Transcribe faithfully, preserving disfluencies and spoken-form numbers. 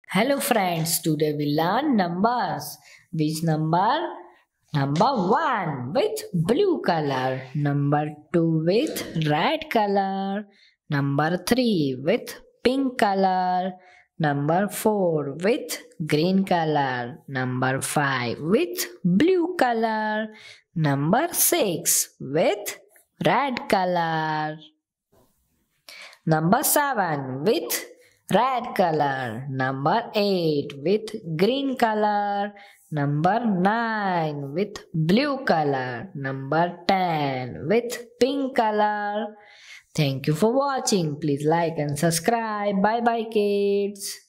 Hello friends, today we learn numbers. Which number? Number one with blue color. Number two with red color. Number three with pink color. Number four with green color. Number five with blue color. Number six with red color. Number seven with red color. Number eight with green color. Number nine with blue color. Number ten with pink color. Thank you for watching. Please like and subscribe. Bye bye kids.